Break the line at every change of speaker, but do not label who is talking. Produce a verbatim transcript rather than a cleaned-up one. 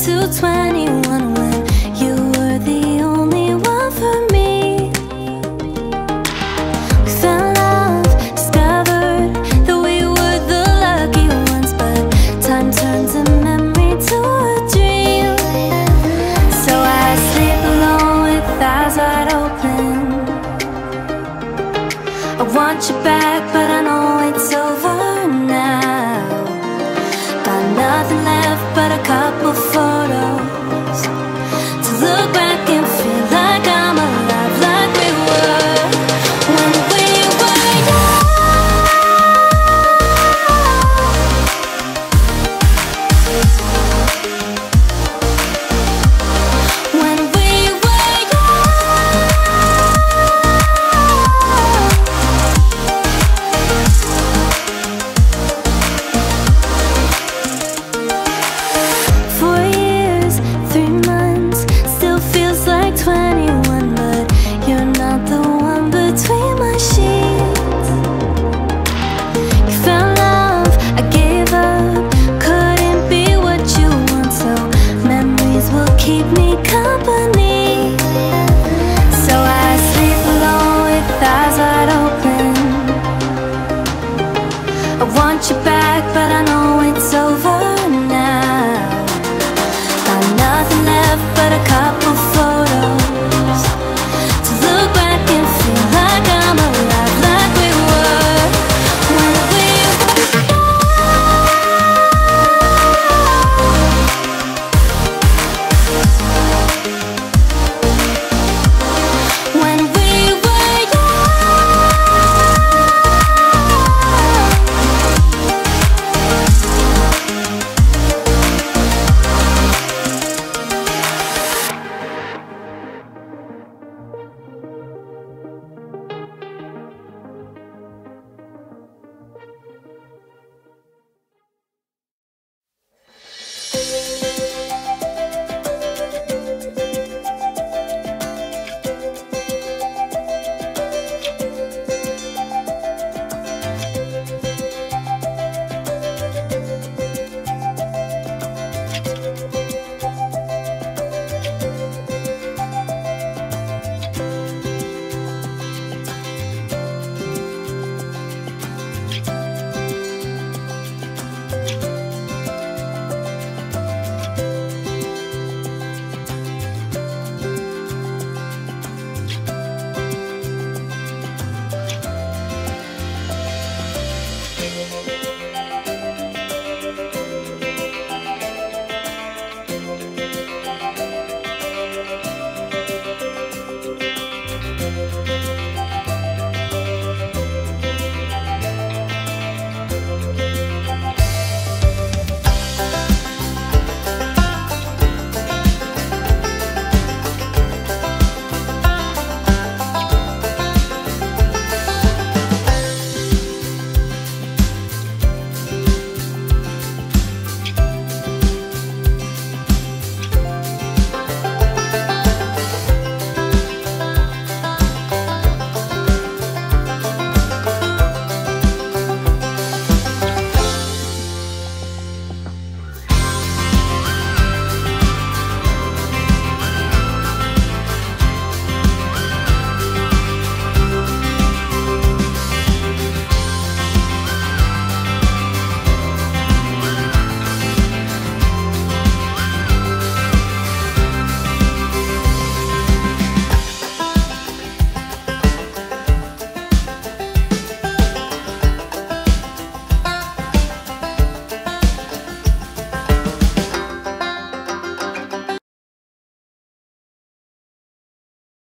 to twenty-one when you were the only one for me. We found love, discovered that we were the lucky ones, but time turns a memory to a dream. So I sleep alone with eyes wide open. I want you back, but I know it's over now. Got nothing left but a couple photos to look back and feel like I'm alive, like we were when we were young. When we were young. Four years, three months, still feels like twenty-one, but you're not the one between my sheets. You found love, I gave up, couldn't be what you want, so memories will keep me company. So I sleep alone with eyes wide open. I want you back, but I know it's